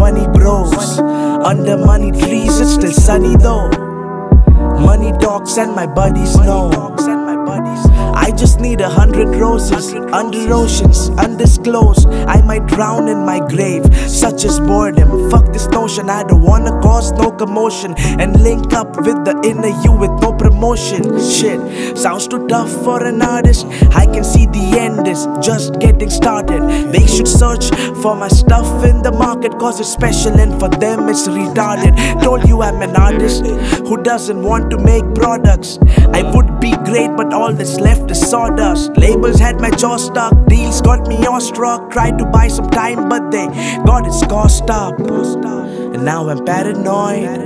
money bros. Under money trees it's still sunny though. Money talks and my buddies know. I just need 100 roses under oceans, undisclosed. I might drown in my grave, such as boredom. Fuck this notion, I don't wanna cause no commotion and link up with the inner you with no promotion. Shit, sounds too tough for an artist. I can see the end is just getting started. They should search for my stuff in the market, cause it's special and for them it's retarded. Told you I'm an artist who doesn't want to make products. I would be great but all that's left is sawdust. Labels had my jaw stuck, deals got me awestruck. Tried to buy some time but they got its cost up. And now I'm paranoid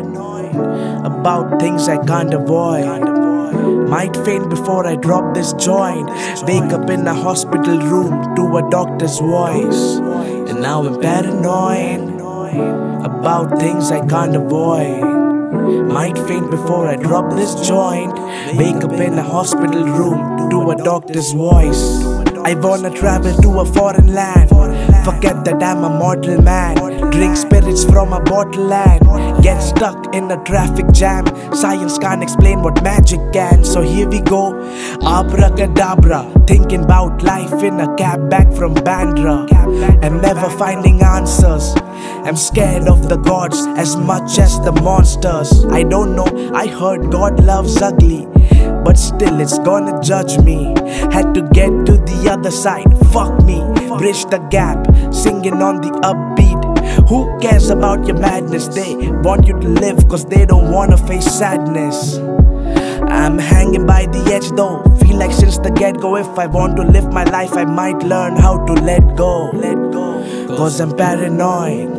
about things I can't avoid. Might faint before I drop this joint. Wake up in a hospital room to a doctor's voice. And now I'm paranoid about things I can't avoid. Might faint before I drop this joint. Wake up in a hospital room to a doctor's voice. I wanna travel to a foreign land. Forget that I'm a mortal man. Drink spirits from a bottle and get stuck in a traffic jam. Science can't explain what magic can, so here we go. Abracadabra, thinking about life in a cab back from Bandra. I'm never finding answers. I'm scared of the gods as much as the monsters. I don't know, I heard God loves ugly, but still it's gonna judge me. Had to get to the other side, fuck me. Bridge the gap, singing on the upbeat. Who cares about your madness? They want you to live cause they don't wanna face sadness. I'm hanging by the edge though. Feel like since the get-go, if I want to live my life I might learn how to let go. Cause I'm paranoid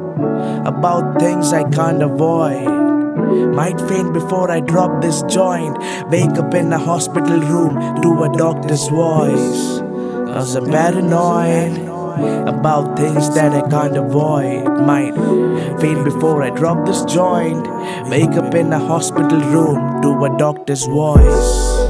about things I can't avoid. Might faint before I drop this joint. Wake up in a hospital room to a doctor's voice. Cause I'm paranoid about things that I can't avoid. Might faint before I drop this joint. Wake up in a hospital room to a doctor's voice.